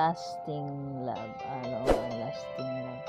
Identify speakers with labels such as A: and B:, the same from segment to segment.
A: lasting love. A long and lasting love.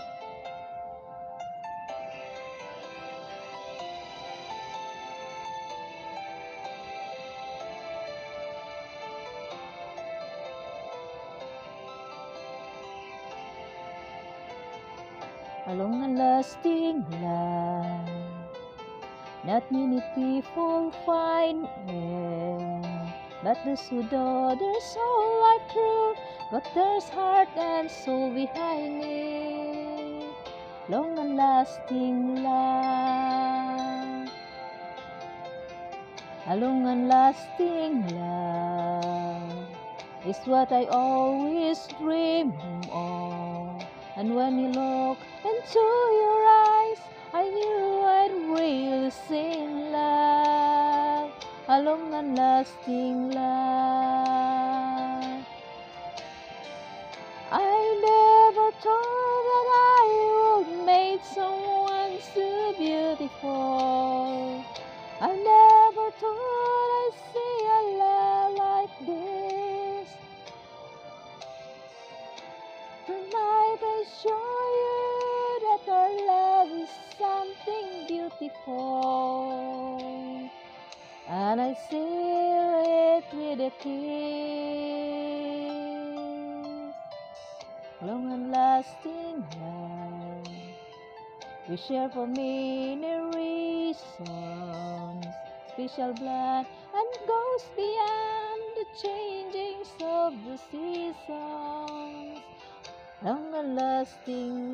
A: A long and lasting love. Not many people find it, but those who do their soul life through, but there's heart and soul behind it. Long and lasting love. A long and lasting love is what I always dream of. And when you look into your eyes, I knew I'd really seen love, a long and lasting love. I never thought that I would meet someone so beautiful. I never thought I'd see a love like this. Tonight I show you that our love is something beautiful, and I seal it with a kiss. Long and lasting love we share for many reasons, special blood and goes beyond the changings of the seasons. Long and lasting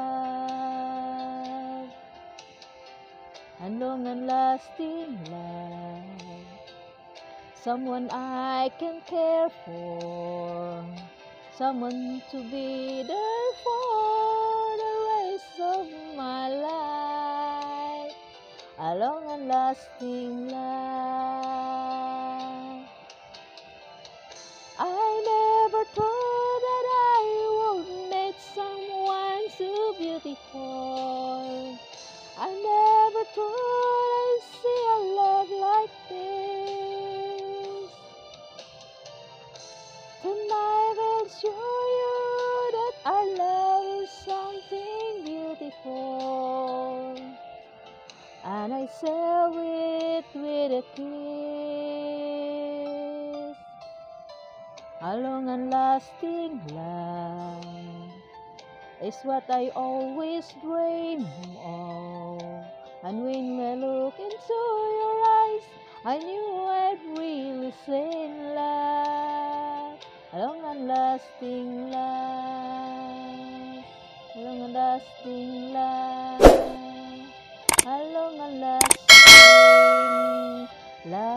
A: love, and long and lasting love, someone I can care for, someone to be there for the rest of my life, a long and lasting love. I never thought that I would meet someone so beautiful. I never thought I'd see a love like this. Tonight I'll show you that our love is something beautiful, and I seal it with a kiss. A long and lasting love is what I always dream of. And when I look into your eyes, I knew I'd really seen love, a long and lasting love, a long and lasting love, a long and lasting love.